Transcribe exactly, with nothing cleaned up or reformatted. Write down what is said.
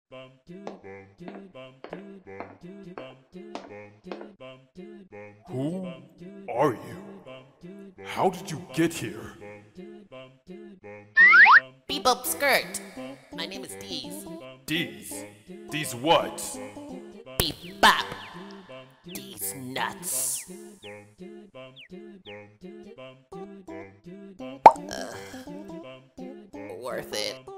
Who are you? How did you get here? Beep up skirt. My name is Deez. Deez? Deez what? Beep bop. These nuts. Uh, worth it.